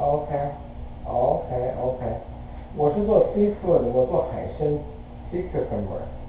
OK，OK，OK，我是做 seafood，我做海参 sea cucumber。